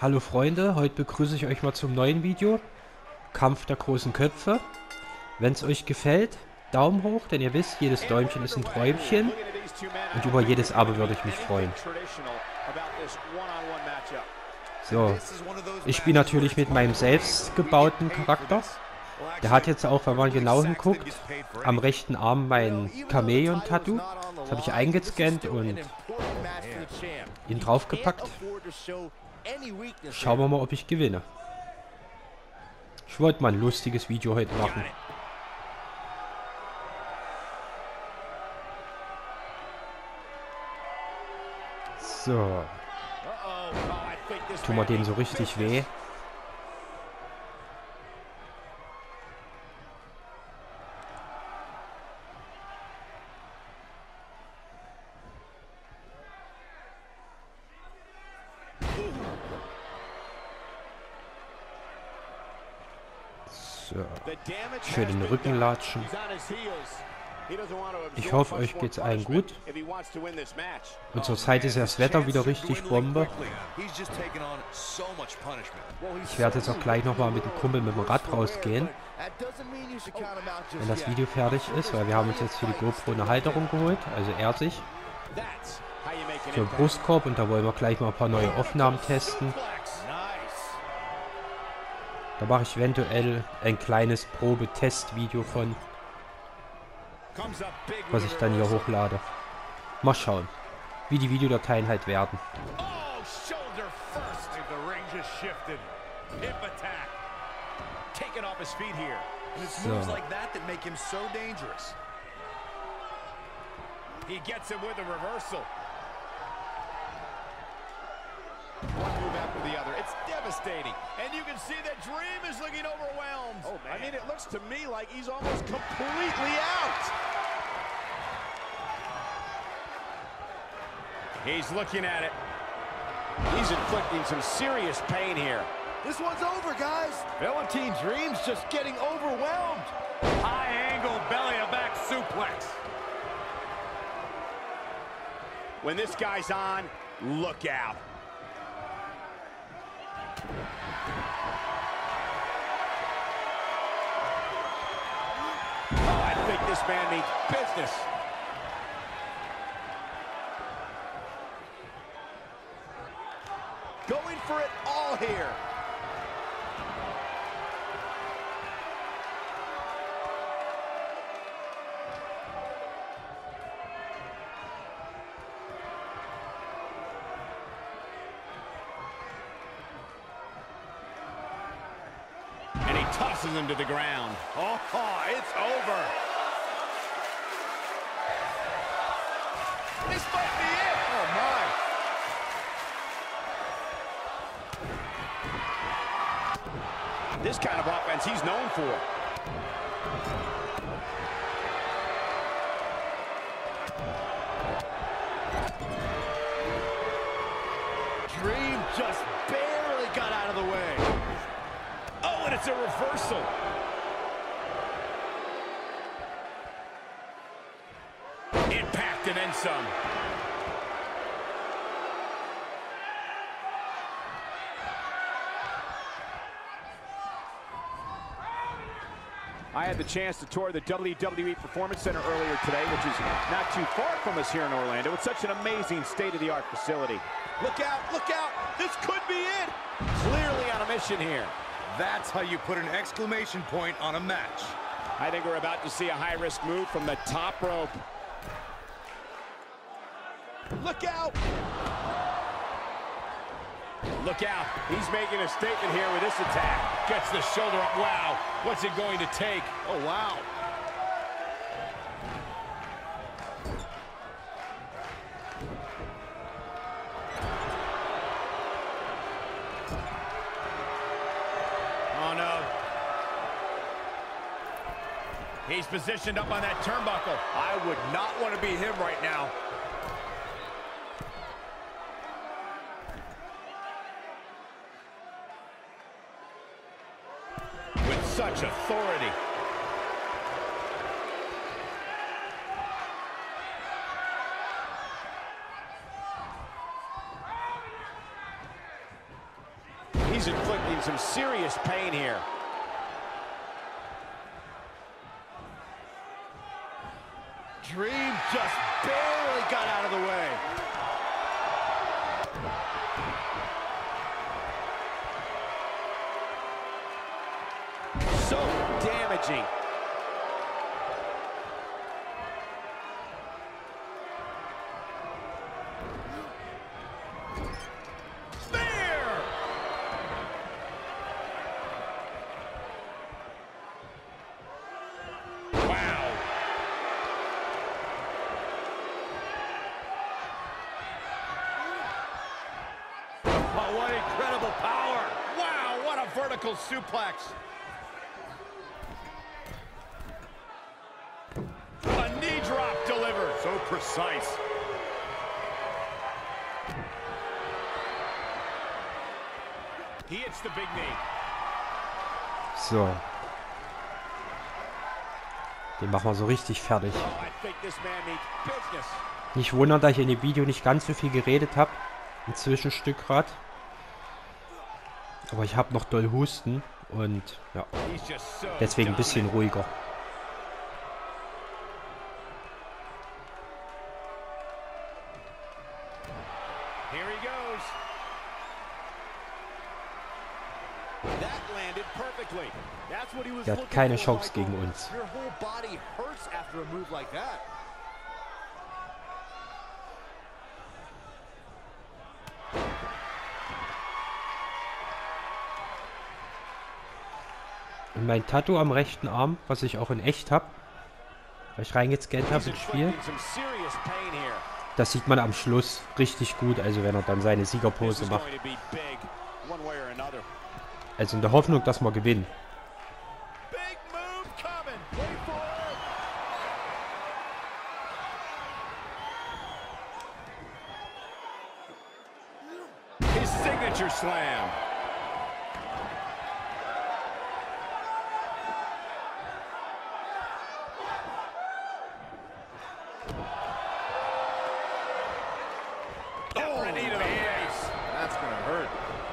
Hallo Freunde, heute begrüße ich euch mal zum neuen Video. Kampf der großen Köpfe. Wenn es euch gefällt, Daumen hoch, denn ihr wisst, jedes Däumchen ist ein Träumchen. Und über jedes Abo würde ich mich freuen. So, ich spiele natürlich mit meinem selbst gebauten Charakter. Der hat jetzt auch, wenn man genau hinguckt, am rechten Arm mein Chameleon-Tattoo. Das habe ich eingescannt und ihn draufgepackt. Schauen wir mal, ob ich gewinne. Ich wollte mal ein lustiges Video heute machen. So. Tun wir dem so richtig weh. So. Schön in den Rücken latschen. Ich hoffe, euch geht's allen gut. Und zurzeit ist ja das Wetter wieder richtig Bombe. Ich werde jetzt auch gleich nochmal mit dem Kumpel mit dem Rad rausgehen. Wenn das Video fertig ist, weil wir haben uns jetzt für die GoPro eine Halterung geholt. Also er sich. Für den Brustkorb, und da wollen wir gleich mal ein paar neue Aufnahmen testen. Da mache ich eventuell ein kleines Probe-Test-Video von, was ich dann hier hochlade. Mal schauen, wie die Videodateien halt werden. So. One move after the other. It's devastating. And you can see that Dream is looking overwhelmed. Oh, man. I mean, it looks to me like he's almost completely out. He's looking at it. He's inflicting some serious pain here. This one's over, guys. Velveteen Dream's just getting overwhelmed. High angle belly-to-back suplex. When this guy's on, look out. Oh, I think this man means business. Going for it all here. Tosses him to the ground. Oh, it's over. This might be it. Oh, my. This kind of offense he's known for. Dream just barely got out of the way. Oh, and it's a reversal. Impact and then some. I had the chance to tour the WWE Performance Center earlier today, which is not too far from us here in Orlando. It's such an amazing state-of-the-art facility. Look out, look out. This could be it. Clearly on a mission here. That's how you put an exclamation point on a match. I think we're about to see a high-risk move from the top rope. Look out! Look out. He's making a statement here with this attack. Gets the shoulder up. Wow. What's it going to take? Oh, wow. Oh, no. He's positioned up on that turnbuckle. I would not want to be him right now. With such authority. He's inflicting some serious pain here. Dream just barely got out of the way. So damaging. Oh, what incredible power! Wow, what a vertical suplex! A knee drop delivered. So precise. He hits the big knee. So. Den machen wir so richtig fertig. Oh, I think this man needs business. Nicht wundern, dass ich in dem Video nicht ganz so viel geredet habe. Ein Zwischenstück gerade. Aber ich habe noch doll Husten und ja, deswegen ein bisschen ruhiger. Here he goes. That landed perfectly. That's what he was Der hat looking keine for, Chance Michael. gegen uns. Your whole body hurts after a move like that. Und mein Tattoo am rechten Arm, was ich auch in echt habe, weil ich reingescannt habe ins Spiel, das sieht man am Schluss richtig gut, also wenn er dann seine Siegerpose macht. Also in der Hoffnung, dass wir gewinnen. His signature slam. Oh, knee to the face. That's gonna hurt.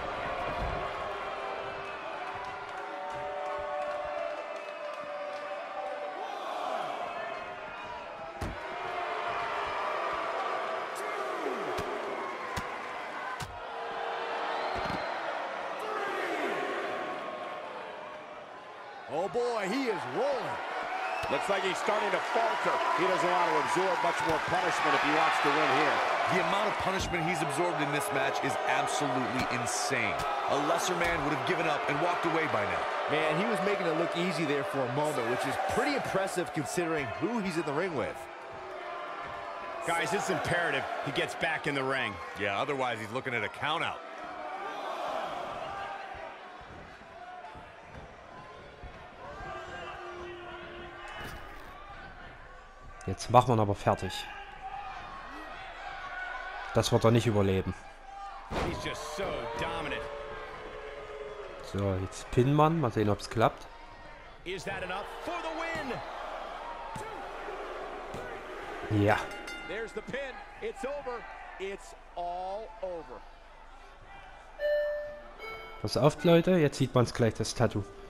Oh boy, he is rolling. Looks like he's starting to falter. He doesn't want to absorb much more punishment if he wants to win here. The amount of punishment he's absorbed in this match is absolutely insane. A lesser man would have given up and walked away by now. Man, he was making it look easy there for a moment, which is pretty impressive considering who he's in the ring with. Guys, it's imperative he gets back in the ring. Yeah, otherwise he's looking at a count out. Jetzt machen wir ihn aber fertig. Das wird er nicht überleben. He's just so dominant. So, jetzt pinnen wir ihn. Mal sehen, ob es klappt. Is that enough for the win? Ja. There's the pin. It's over. It's all over. Pass auf, Leute. Jetzt sieht man es gleich, das Tattoo.